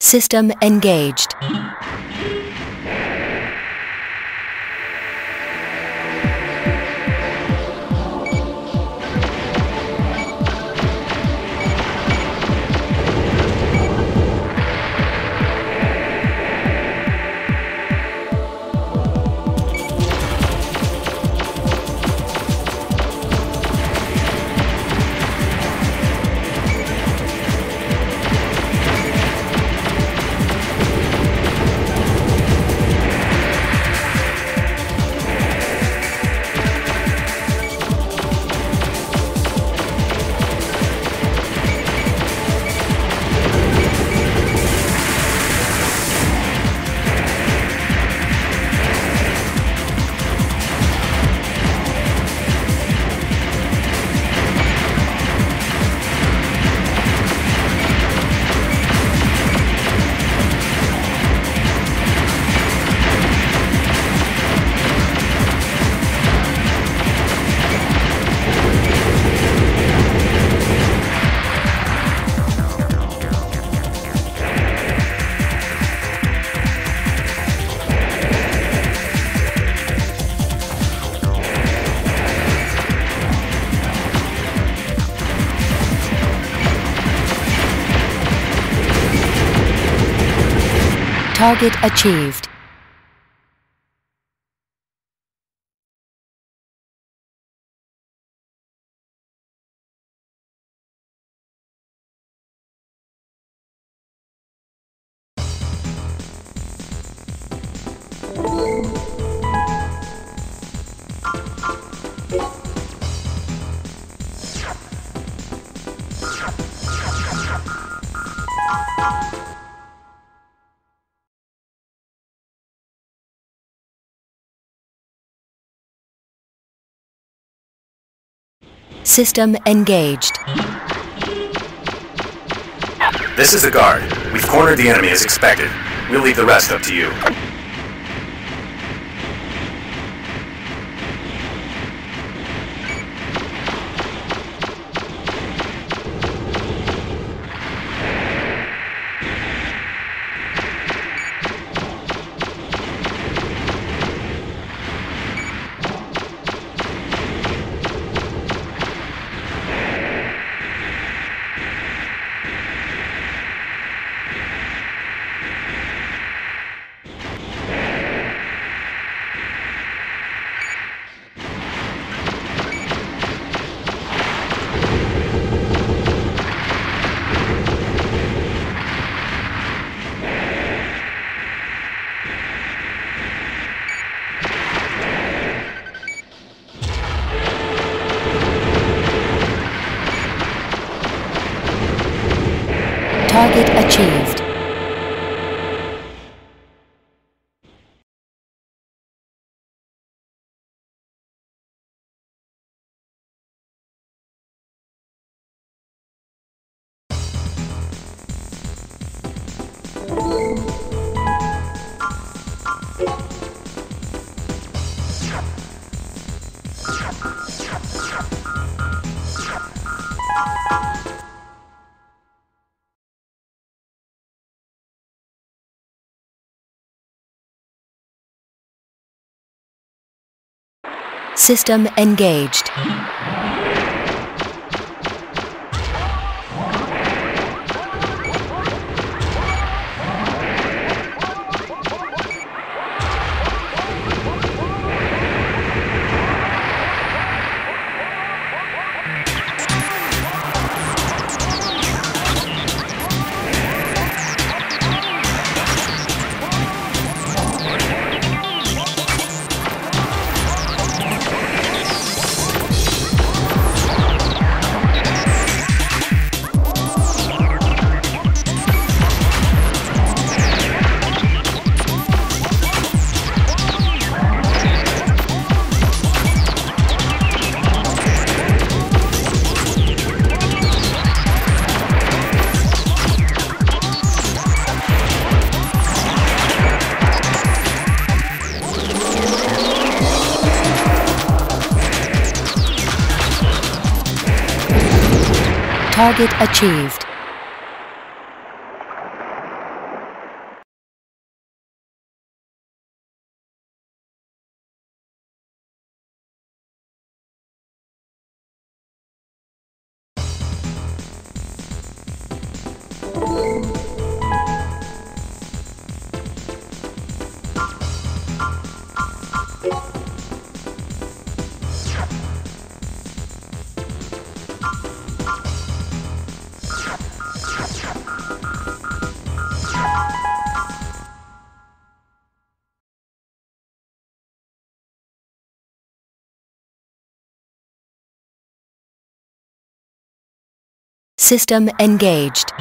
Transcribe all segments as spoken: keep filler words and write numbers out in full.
System engaged. Target achieved. System engaged. This is the guard. We've cornered the enemy as expected. We'll leave the rest up to you. Target achieved. System engaged. Target achieved. System engaged.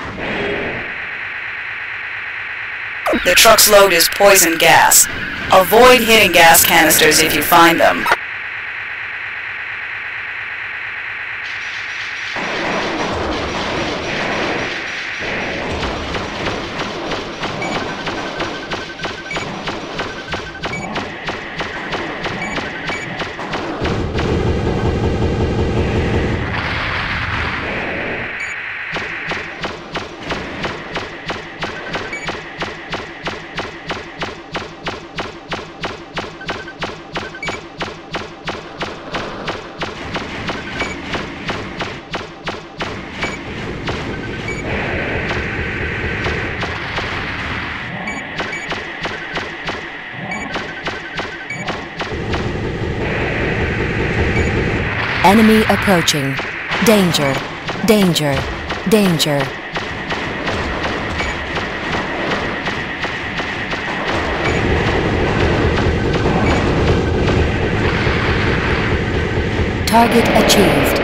The truck's load is poison gas. Avoid hitting gas canisters if you find them. Enemy approaching. Danger. Danger. Danger. Target achieved.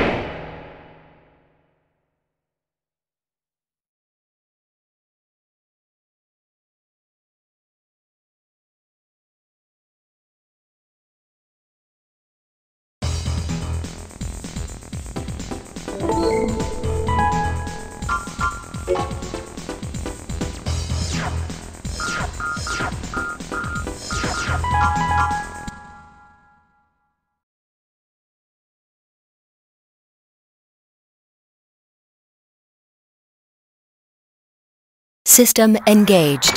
System engaged.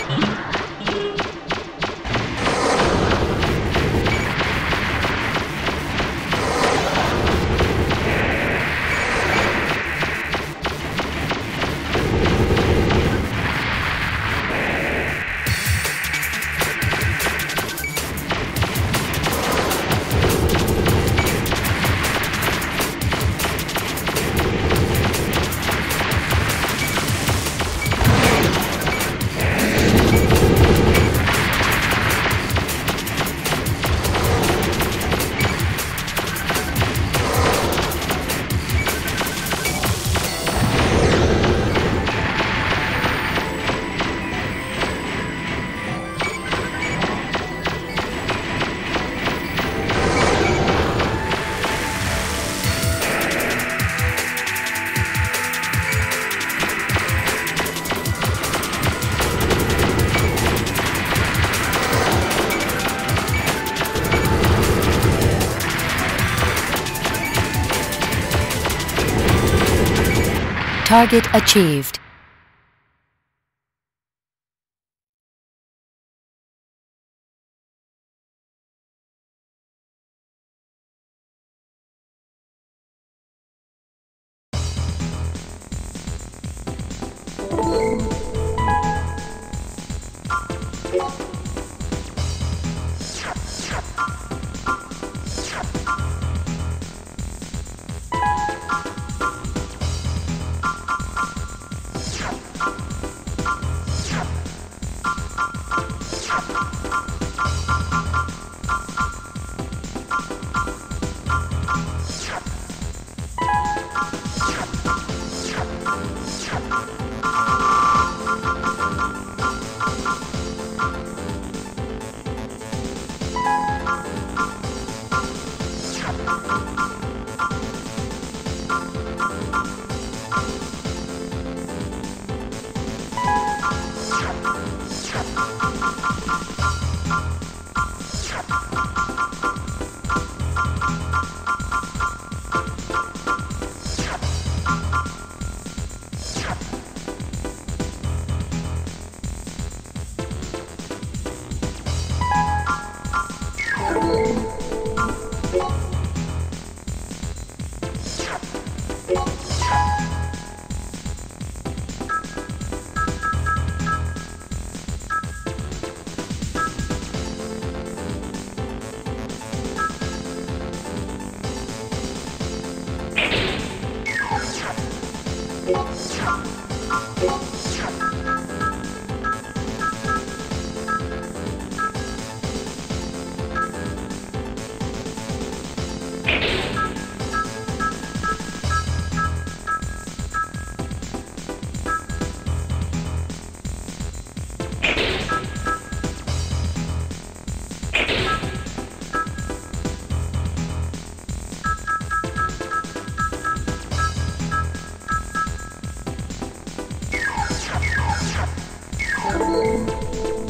Target achieved.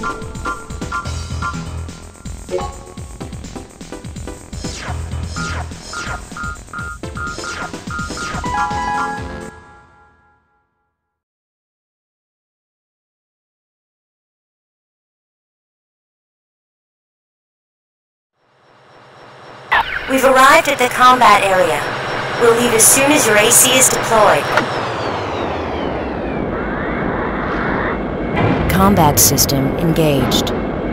We've arrived at the combat area. We'll leave as soon as your A C is deployed. Combat system engaged.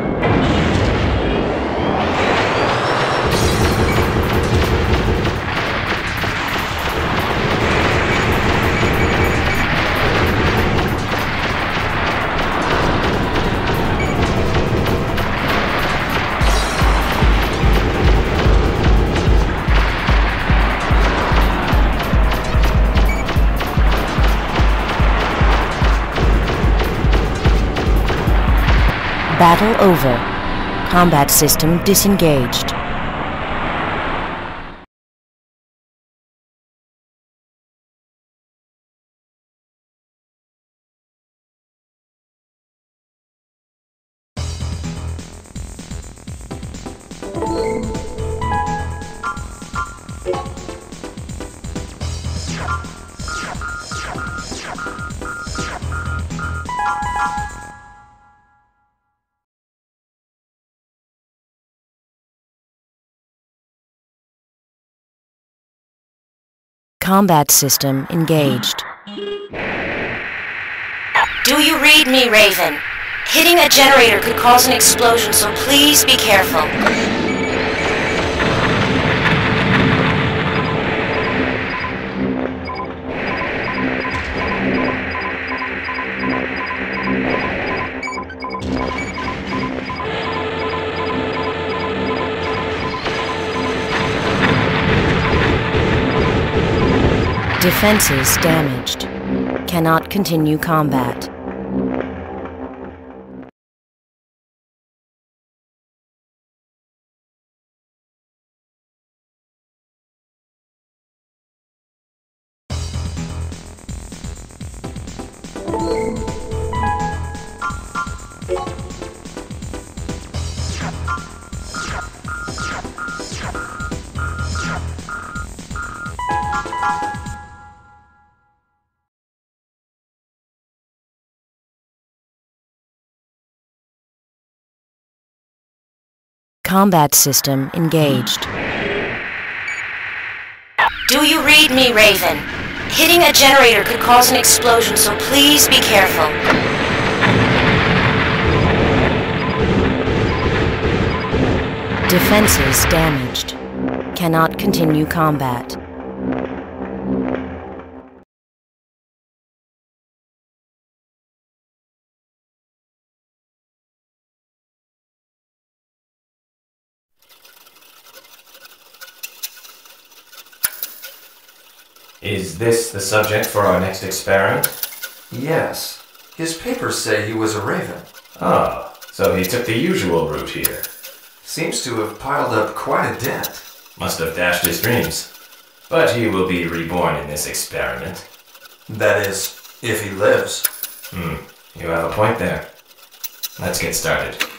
Battle over. Combat system disengaged. Combat system engaged. Do you read me, Raven? Hitting a generator could cause an explosion, so please be careful. Defenses damaged. Cannot continue combat. Combat system engaged. Do you read me, Raven? Hitting a generator could cause an explosion, so please be careful. Defenses damaged. Cannot continue combat. Is this the subject for our next experiment? Yes. His papers say he was a raven. Ah, so he took the usual route here. Seems to have piled up quite a debt. Must have dashed his dreams. But he will be reborn in this experiment. That is, if he lives. Hmm, you have a point there. Let's get started.